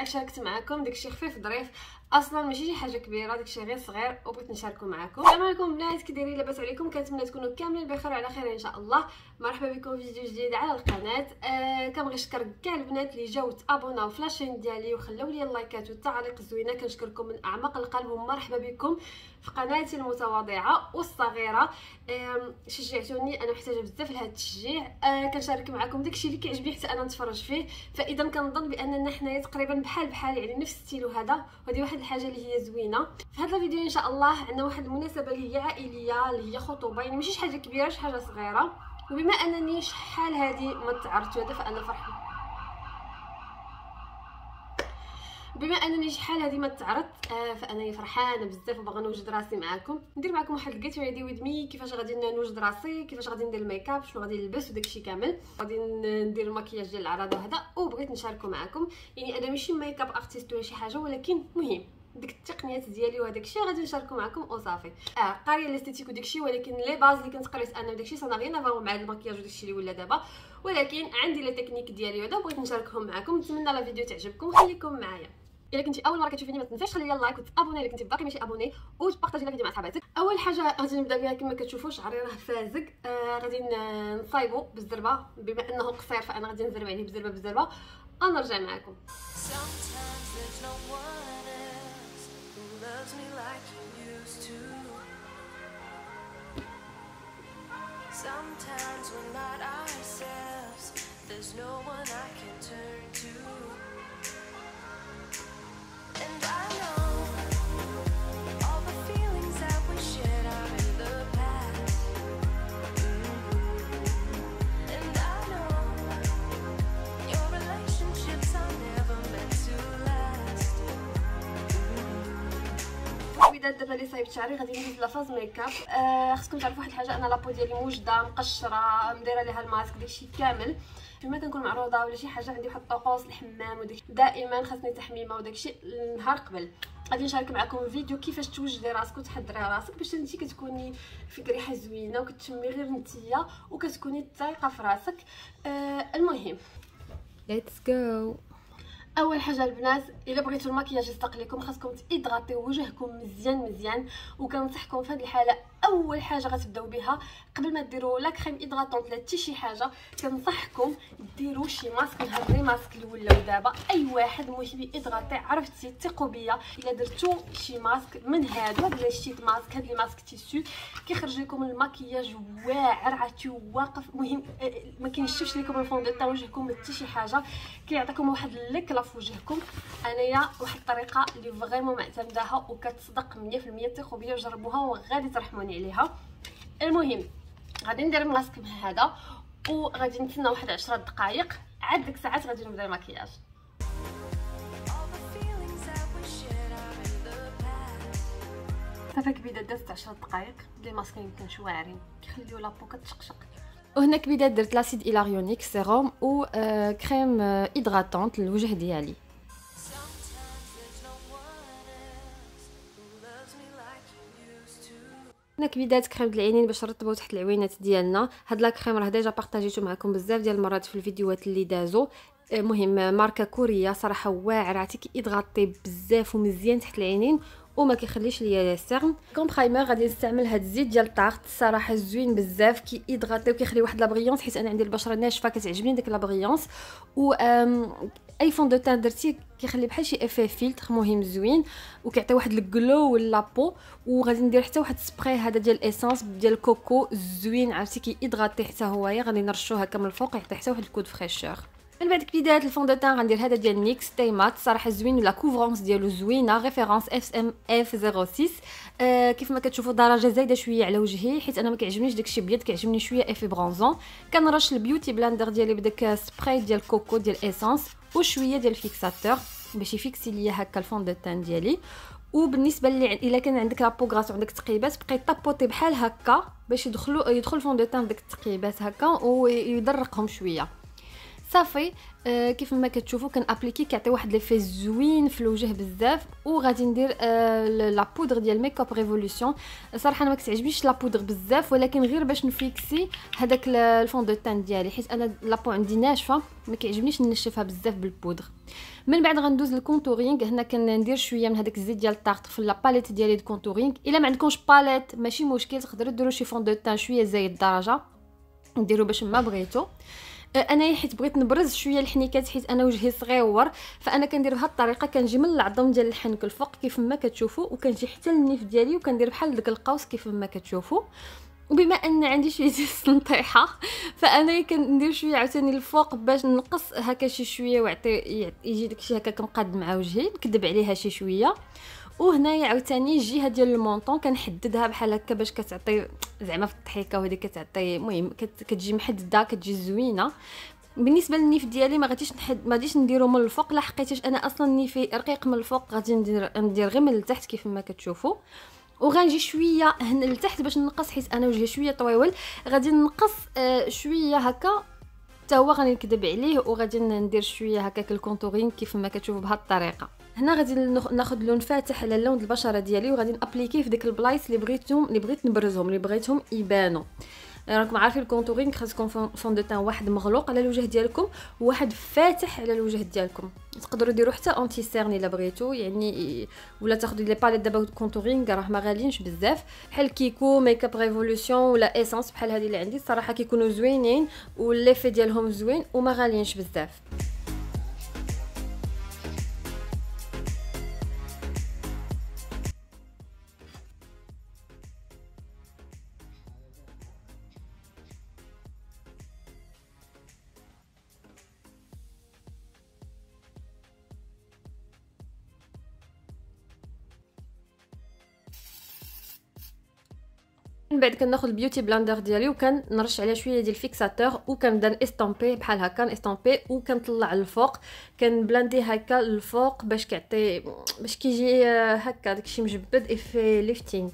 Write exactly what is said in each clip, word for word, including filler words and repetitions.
شاركت معكم داكشي خفيف ظريف، اصلا ماشي شي حاجه كبيره، داكشي غير صغير وبغيت نشاركو معكم. السلام عليكم بنات، كي دايرين؟ لاباس عليكم؟ كنتمنى تكونوا كاملين بخير وعلى خير ان شاء الله. مرحبا بكم في فيديو جديد على القناه. آه كنبغي نشكر كاع البنات اللي جاو تابوناو في لاشين ديالي وخلوا لي اللايكات والتعاليق الزوينه، كنشكركم من اعماق القلب ومرحبا بكم في قناتي المتواضعه والصغيره. آه شجعتوني، انا محتاجه بزاف لهذا التشجيع. آه كنشارك معكم داكشي اللي كيعجبني حتى انا نتفرج فيه، فاذا كنظن باننا حنايا تقريبا بحال بحال، يعني نفس الستيل هذا، وهذه واحد الحاجه اللي هي زوينه. في هذا الفيديو ان شاء الله عندنا واحد المناسبه اللي هي عائليه، اللي هي خطوبه، يعني ماشي شي حاجه كبيره، شي حاجه صغيره. وبما انني شحال هذه ما تعرضت هذا فانا فرحانه، بما انني شحال هذه ما تعرضت آه فانا فرحانه بزاف وباغا نوجد راسي معكم، ندير معكم واحد الجيت ريدي ويز مي، كيفاش غادي نوجد راسي، كيفاش غادي ندير الميك اب، شنو غادي نلبس وداكشي كامل، غادي ندير المكياج ديال العراض وهذا، وبغيت نشاركو معكم. يعني انا ماشي ميك اب ارتيست ولا شي حاجه، ولكن مهم ديك التقنيات ديالي وهداك الشيء غادي نشاركو معكم وصافي. اه قاريه الاستيتيك وداك الشيء، ولكن لي باز اللي كنت قريت انا وداك الشيء صنا غير نافا مع المكياج وداك الشيء اللي ولا دابا، ولكن عندي لي تكنيك ديالي وهذا بغيت نشاركهم معكم. نتمنى لا فيديو تعجبكم، خليكم معايا. الا كنتي اول مره كتشوفيني ما تنساش خلي لي لايك وتابوني الا كنتي باقي ماشي ابوني، وتبارطاجي الفيديو مع صحاباتك. اول حاجه غادي نبدا بها كما كتشوفوا شعري راه فازق، آه غادي نصايبو بالزربه، بما انه قصير فانا غادي نزرب عليه بزربه بزربه ونرجع معكم. Sometimes we're not ourselves, there's no one I can turn to, and I know all the feelings that we shared are in the past, and I know your relationships are never meant to last. بدات دابا لي صايبت شعري غادي ندير لافاز ميك اب. آه خصكم تعرفوا واحد الحاجه، انا لابو ديالي موجده مقشره، مديره ليها الماسك داكشي كامل. فيما كنكون معروضه ولا شي حاجه عندي واحد الطقوس الحمام وداك دائما خاصني تحميمه وداكشي النهار قبل. غادي نشارك معكم فيديو كيفاش توجدي راسك وتحضري راسك باش انتي كتكوني فيك ريحه زوينه وكتشمي غير نتيا وكتكوني ثقه في راسك. آه المهم ليتس جو. اول حاجه البنات، الا بغيتوا المكياج يصدق لكم خاصكم تيدغاطيو وجهكم مزيان مزيان، وكنصحكم في هذه الحاله اول حاجه غتبداو بها قبل ما ديروا لا كريم ايدغاطونط لا حتى شي حاجه، كنصحكم ديروا شي ماسك من هاد لي ماسك اللي ولاو دابا. اي واحد مهم ايدغاطي، عرفتي ثقوا بيا الا درتو شي ماسك من هادو، هاد لي شيت ماسك، هاد لي ماسك تيسو كيخرج لكم المكياج واعر، عرفتي واقف. مهم ما كينشفش لكم الفون دو طون وجهكم حتى شي حاجه، كيعطيكم واحد الليكلا في وجهكم. انايا واحد الطريقه اللي فريمون معتمداها وكتصدق مية في المية، ثقوا بيا وجربوها وغادي ترحموني عليها. المهم غادي ندير الماسك من هذا وغادي نتسنى واحد عشرة دقائق، عاد ديك الساعات غادي نبدا المكياج. صافي كبيده دازت عشرة دقائق، لي ماسك يمكن شويه واعرين كيخليو لابو كتشقشق. وهنا كبيده درت لاسيد إيلاريونيك سيروم و آه كريم آه ايدغاطونط للوجه ديالي. هنا كبيدات كريم العينين باش نرطبوا تحت العوينات ديالنا. هاد لا كريم راه ديجا بارطاجيتو معكم بزاف ديال المرات في الفيديوهات اللي دازو. المهم ماركه كوريه صراحه واعر، عرفتي كيدغاطي بزاف ومزيان تحت العينين وما كيخليش ليا سيرن. كوم برايمر غادي نستعمل هاد الزيت ديال طارت، الصراحه زوين بزاف، كيدغاطي وكيخلي واحد لابغيونس، حيت انا عندي البشره ناشفه كتعجبني ديك لابغيونس. و اي فون دو تان درتي كيخلي بحال شي افي فيلتر، مهم زوين وكيعطي واحد الجلو واللابو. وغادي ندير حتى واحد سبراي هذا ديال اسانس ديال كوكو زوين، عرفتي كيدغاطي حتى هويا، غادي نرشو هكا من الفوق يعطي حتى واحد الكود فريشور. من بعد كبيدات الفون دو تان غندير هذا ديال نيكس تاي مات، صراحه زوين، لا كوفرونس ديالو زوينه، ريفيرونس اف ام اف صفر ستة. آه كيف ما كتشوفوا درجه زايده شويه على وجهي، حيت انا ما كيعجبنيش داكشي بيض، كيعجبني شويه افي برونزون. كنرش البيوتي بلاندر ديالي بداك سبراي ديال كوكو ديال اسانس وشويه ديال فيكساتور باش يفيكسي ليا هكا الفون دو تان ديالي. وبالنسبه لي الا كان عندك لابو غراس وعندك تقيبات بقي طابوطي بحال هكا باش يدخلوا يدخل الفون دو تان بداك التقيبات هكا ويدرقهم شويه. صافي. آه كيف ما كتشوفوا كان ابليكي كيعطي واحد ليفي زوين في الوجه بزاف. وغادي ندير آه لا بودر ديال ميك اب ريفولوشن. صراحه انا ما كتعجبنيش لا بودر بزاف، ولكن غير باش نفيكسي هذاك الفون دو تان ديالي، حيت انا لابو عندي ناشفه ما كيعجبنيش نشفها بزاف بالبودر. من بعد غندوز للكونتورينغ. هنا كندير شويه من هذاك الزيت ديال الطارط في لا باليت ديالي دو كونتورينغ. الا ما عندكمش باليت ماشي مشكل، تقدروا ديروا شي فون دو تان شويه زايد الدرجه نديروا باش ما بغيتو. انا حيت بغيت نبرز شويه الحنيكات حيت انا وجهي صغيور، فانا كندير بهذه الطريقه. كنجي من العظم ديال الحنك الفوق كيف ما كتشوفوا، وكنجي حتى للنيف ديالي وكندير بحال داك القوس كيف ما كتشوفوا. وبما ان عندي شويه السنطيحه فانا كندير شويه عاوتاني الفوق باش نقص هكا شي شويه ويعطي يجي داكشي هكا مقاد مع وجهي، نكذب عليها شي شويه. وهنايا عاوتاني الجهه ديال المونطون كنحددها بحال هكا باش كتعطي زعما في الضحكه، وهذه كتعطي المهم كتجي محدده كتجي زوينه. بالنسبه للنيف ديالي ما غاديش نحد ما غاديش نديرو من الفوق، لا حقيتاش انا اصلا نيفي رقيق من الفوق، غادي ندير ندير غير من التحت كيف ما كتشوفوا. وغنجي شويه هنا لتحت باش نقص حيت انا وجهي شويه طويول، غادي نقص آه شويه هكا حتى هو غادي نكذب عليه، وغادي ندير شويه هكاك الكونتورين كيف ما كتشوفوا بهذه الطريقه. هنا غادي ناخذ لون فاتح على لون البشره ديالي، وغادي نابليكيه في ديك البلايص اللي بغيتهم اللي بغيت نبرزهم اللي بغيتهم يبانوا. راكم عارفين الكونتورين خاصكم فون دو تان واحد مغلوق على الوجه ديالكم وواحد فاتح على الوجه ديالكم. تقدروا ديروا حتى اونتي سيرن الا بغيتو يعني، ولا تاخذوا لي باليت دابا كونتورين راه ما غاليينش بزاف بحال كيكو ميك اب ريفولوشن ولا ايسانس بحال هذه اللي عندي. الصراحه كيكونوا زوينين والليفي ديالهم زوين وما غاليينش بزاف. من بعد كناخذ البيوتي بلاندر ديالي وكنرش عليه شويه ديال الفيكساتور وكنبدا نستامبي بحال هكا نستامبي وكنطلع الفوق كنبلاندي هكا الفوق باش كيعطي باش كيجي هكا داكشي مجبد ايفي ليفتينغ.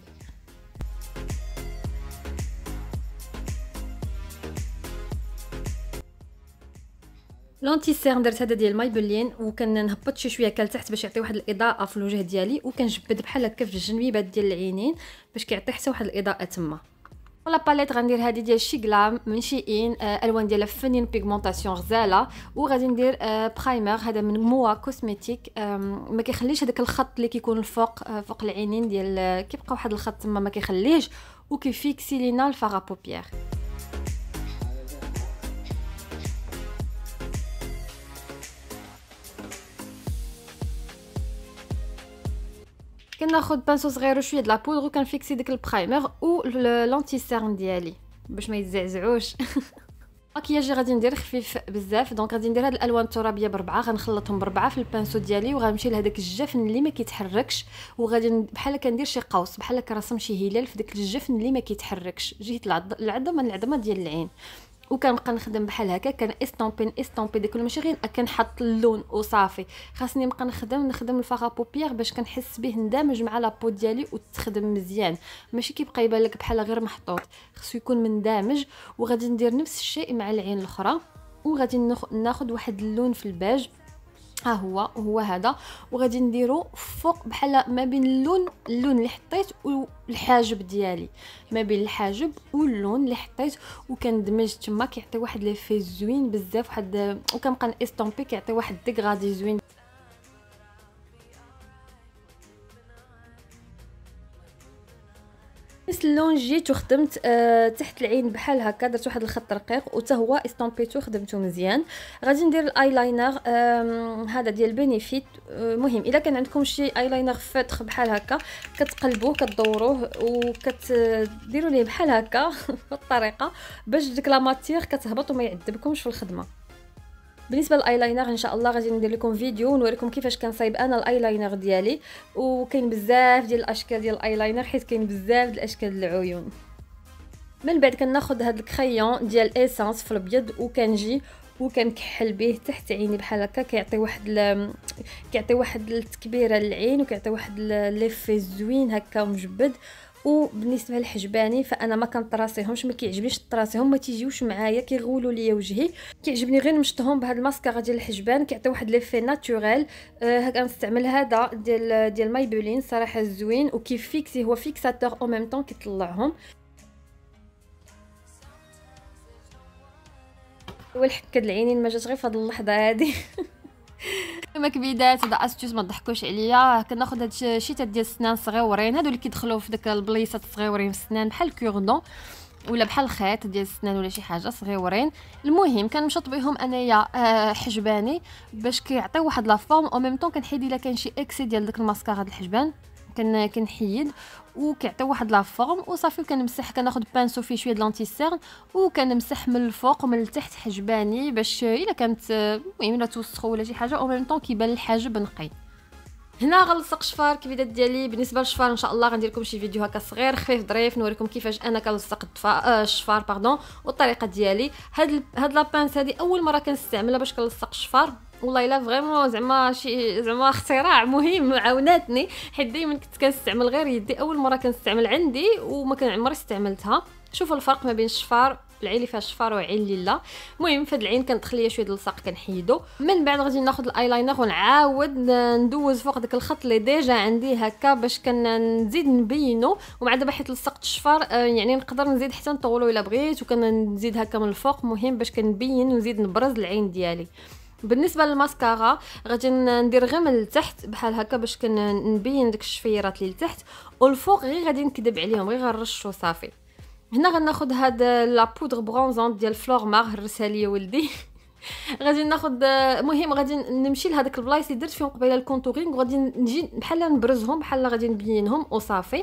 لونتي سيرم درت هذا ديال مايبلين وكنهبط شي شويه لتحت باش يعطي واحد الاضاءه في الوجه ديالي، وكنجبد بحال هكا في الجنبيبات ديال العينين باش كيعطي حتى واحد الاضاءه تما. ولا باليت غندير هذه ديال شي غلام من شي ان آه الوان ديالها فنين بيغمونطاسيون غزاله، وغادي ندير آه برايمر هذا من موا كوسميتيك آه ما كيخليش هذاك الخط اللي كيكون الفوق آه فوق العينين ديال آه كيبقى واحد الخط تما ما كيخليهش وكيفيكسي لينا الفارا بوبيير. كناخذ بانسو صغير وشويه د لا بودر وكنفيكسي ديك البرايمر و لونتي سيرم ديالي باش ما يتزعزعوش. مكياجي غادي ندير خفيف بزاف، دونك غادي ندير هاد الالوان الترابيه بربعه غنخلطهم بربعه في البانسو ديالي وغنمشي لهداك الجفن اللي ما كيتحركش وغادي بحال كندير شي قوس بحال كرسم شي هلال في داك الجفن اللي ما كيتحركش جهه العظمه العظمه ديال العين، وكنبقى نخدم بحال هكا كان استامبين استامبي داك ماشي غير كنحط اللون وصافي، خاصني نبقى نخدم نخدم الفارا بوبيير باش كنحس به ندمج مع لابو ديالي وتخدم مزيان، ماشي كيبقى يبان لك بحال غير محطوط، خصو يكون مندمج. وغادي ندير نفس الشيء مع العين الاخرى وغادي ناخذ واحد اللون في الباج ها هو هو هذا، وغادي نديرو فوق بحال ما بين اللون اللون اللي حطيت والحاجب ديالي، ما بين الحاجب واللون اللي حطيت وكندمج تما كيعطي واحد ليفي زوين بزاف واحد، وكنبقى استامبي كيعطي واحد ديغرادي زوين. نفس اللون جيت وخدمت آه تحت العين بحال هكا، درت واحد الخط رقيق وتا هو استامبيتو خدمته مزيان. غادي ندير الايلاينر آه هذا ديال بينيفيت. آه مهم الا كان عندكم شي ايلاينر فاتخ بحال هكا كتقلبوه كدوروه وكتديروا ليه بحال هكا بالطريقه باش ديك لا ماتير كتهبط وما يعذبكمش في الخدمه. بالنسبه للايلاينر ان شاء الله غادي ندير لكم فيديو ونوريكم كيفاش كنصايب انا الايلاينر ديالي، وكاين بزاف ديال الاشكال ديال الايلاينر حيت كاين بزاف ديال الاشكال ديال العيون. من بعد كناخذ هذا الكريون ديال ايسانس في الابيض وكنجي وكنكحل به تحت عيني بحال هكا كيعطي واحد ل... كيعطي واحد التكبيره للعين وكيعطي واحد ليفي زوين هكا مجبد، وبالنسبه للحجباني فانا ما كنطراسيهمش، ما كيعجبنيش الطراسيهم، ما تيجيوش معايا، كيغولوا ليا وجهي. كيعجبني غير نمشطهم بهاد الماسكارا ديال الحجبان، كيعطي واحد ليفي ناتوريل. أه هكا نستعمل هذا ديال ديال مايبلين صراحه زوين، وكيف فيكسي هو فيكساتور او ميم طون كيطلعهم. والحكه د العينين ما جات غير في هاد اللحظه هادي. كما كبيدات هذا استوس ما تضحكوش عليا. كناخذ هاد الشيتات ديال السنان صغيورين، هادو اللي كيدخلوا في داك البليصات الصغيورين في السنان بحال الكوردون ولا بحال الخيط ديال السنان ولا شي حاجه صغيورين. المهم كنمشط بهم انايا آه حجباني باش كيعطيو واحد لا فورم، او ميم طون كنحيد الا كان شي اكسي ديال داك الماسكارا د الحجبان كن كنحيد وكيعطيو واحد لا فورم وصافي. وكنمسح كناخذ بانسو فيه شويه د لانتي سيرن وكنمسح من الفوق ومن التحت حجباني باش الا كانت المهم الا توسخوا ولا شي حاجه او ميم طون كيبان الحاجب نقي. هنا غنلصق شفار كبيدات ديالي. بالنسبه للشفار ان شاء الله غندير لكم شي فيديو هكا صغير خفيف ظريف نوريكم كيفاش انا كنلصق الدفا الشفار باردون والطريقه ديالي. هاد هاد لابانس هادي اول مره كنستعملها باش كنلصق الشفار، والله الا فريمون زعما شي زعما اختراع مهم عاوناتني، حيت دائما كنت كنستعمل غير يدي، اول مره كنستعمل عندي وما كان عمري استعملتها. شوفوا الفرق ما بين الشفار العين اللي فيها الشفار وعين اللي لا. المهم فهاد العين كندخل ليا شويه د الصاق كنحيدو، من بعد غادي ناخذ الايلاينر ونعاود ندوز فوق داك الخط اللي ديجا عندي هكا باش كنزيد نبينو. ومع دابا حيت لصقت الشفار آه يعني نقدر نزيد حتى نطولو الا بغيت، وكنزيد هكا من الفوق مهم باش كنبين ونزيد نبرز العين ديالي. بالنسبه للماسكارا غادي ندير غير من التحت بحال هكا باش كنبين داك الشفيرات اللي لتحت، والفوق غير غادي نكذب عليهم غير غنرش وصافي. هنا غناخذ هاد لا بودر برونزون ديال فلور مار، هرسها ليا ولدي. غادي ناخذ مهم غادي نمشي لهذاك البلايص اللي درت فيهم قبيله الكونتورينغ وغادي نجي بحال نبرزهم بحال غادي نبينهم وصافي.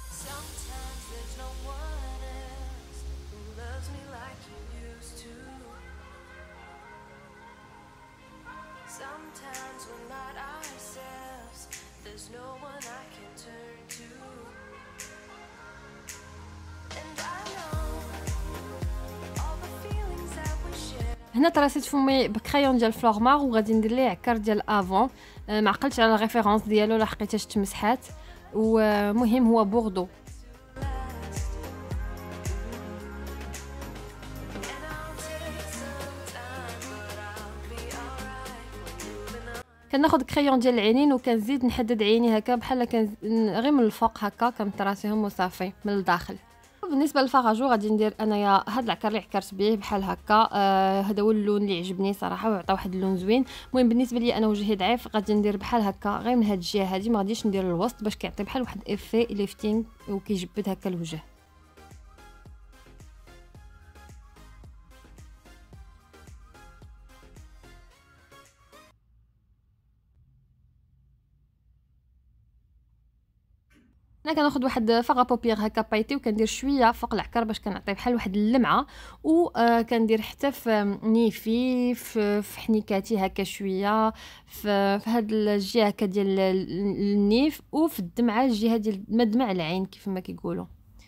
هنا تراسيت فمي بكريون ديال فلور مار وغادي ندير ليه عكار ديال افون، ما عقلتش على الريفيرونس ديالو لا حقيتاش تمسحات، ومهم هو بوردو. كناخذ كريون ديال العينين وكنزيد نحدد عيني هكا بحال كان غير من الفوق هكا كنطراسيهم وصافي من الداخل. بالنسبه للفراجو غادي ندير انايا هاد العكار اللي عكرت به بحال هكا، آه هذا هو اللون اللي عجبني صراحه وعطى واحد اللون زوين. المهم بالنسبه لي انا وجهي ضعيف غادي ندير بحال هكا غير من هاد الجهه هادي، ما غاديش ندير الوسط باش كيعطي بحال واحد افي ليفتين وكيجبد هكا الوجه. انا كناخذ واحد فاغا بوبيغ هكا بايتي وكندير شويه فوق العكر باش كنعطي بحال واحد اللمعه، وكندير حتى في نيفي في حنيكاتي هكا شويه في في هاد الجهه هكا ديال النيف، وفي الدمعه الجهه ديال مدمع العين كيف ما كيقولوا.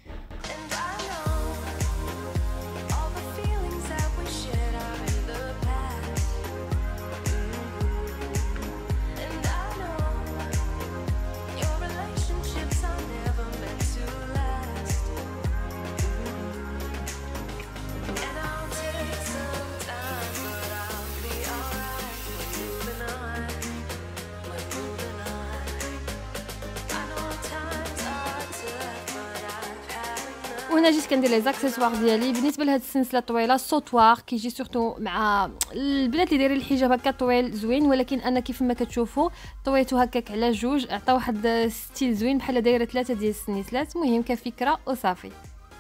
وهنا جيت كندير لي زاكسيسوار ديالي. بالنسبه لهاد السلسله طويله السوطوار كيجي سورتو مع البنات اللي دايرين الحجاب هكا طويل زوين، ولكن انا كيف ما كتشوفوا طويته هكاك على جوج عطى واحد ستيل زوين بحال دايره ثلاثه ديال السنيسلات. المهم كفكره وصافي.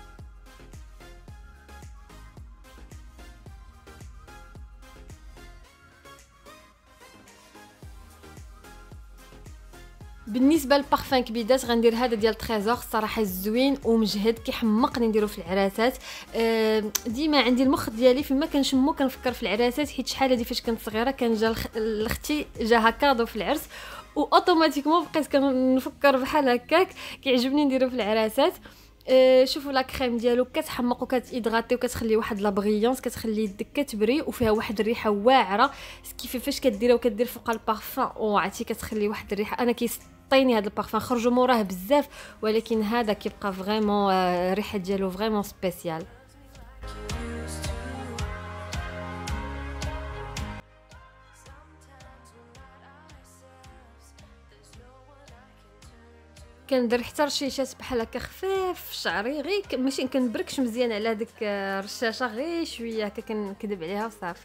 بالنسبه للبارفان كبيدات غندير هذا ديال تريزور صراحه زوين ومجهد كيحمقني نديرو في العراسات. ديما عندي المخ ديالي فيما كنشمو كنفكر في العراسات، حيت شحال هادي فاش كنت صغيره كان جا لختي جاها كادو في العرس واوتوماتيكمون بقيت كنفكر بحال هكاك كيعجبني نديرو في العراسات. أه شوفوا لا كريم ديالو كتحمق وكتيدغاتي وكتخلي واحد لا بريونس، كتخلي يدك كتبري وفيها واحد الريحه واعره كيف فاش كديرها وكدير فوق البارفان وعرفتي كتخلي واحد الريحه. انا كيس عطيني هذا البارفان خرجوا موراه بزاف، ولكن هذا كيبقى فريمون الريحه ديالو فريمون سبيسيال. كندير حتى رشيشات بحال هكا خفيف في شعري، غير ماشي كنبركش مزيان على ديك الرشاشه، غير شويه هكا كنكذب عليها وصافي.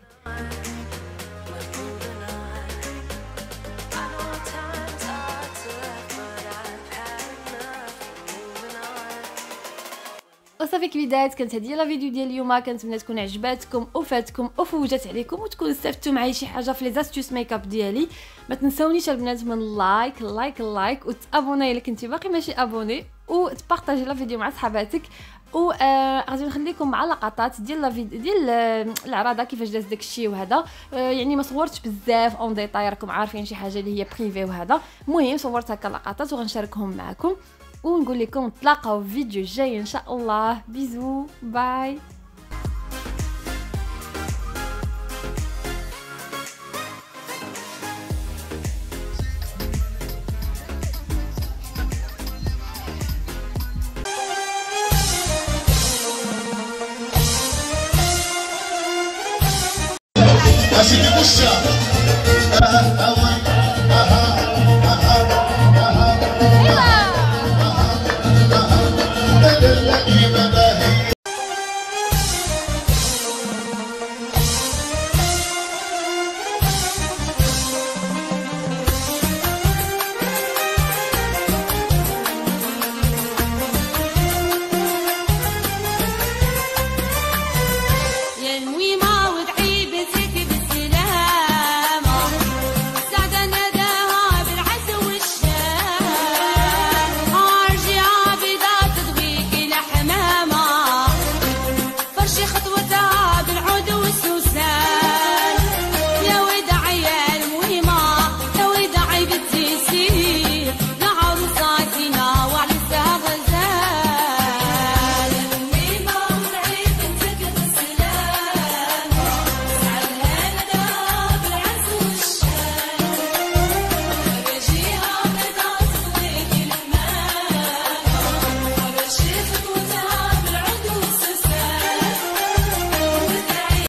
وصافي كبيدات، كانت هذه لا فيديو ديال اليوم، كنتمنى تكون عجباتكم وفاتكم وفوجات عليكم وتكونوا استفدتوا معايا شي حاجه في لي زاستيوس ميكاب ديالي. ما تنساونيش البنات من لايك لايك لايك وتابوناي الا كنتي باقي ماشي ابوني، وتبارطاجي لا فيديو مع صحاباتك. و آه غادي نخليكم مع لقطات ديال لا فيديو ديال آه العراضه كيفاش داز داكشي وهذا. آه يعني ما صورتش بزاف اون ديتاي، راكم عارفين شي حاجه اللي هي بريفي وهذا. المهم صورت هكا لقطات وغنشاركهم معكم، ونقول لكم نتلاقاو في فيديو جاي ان شاء الله. بيزو باي. Así te gusta.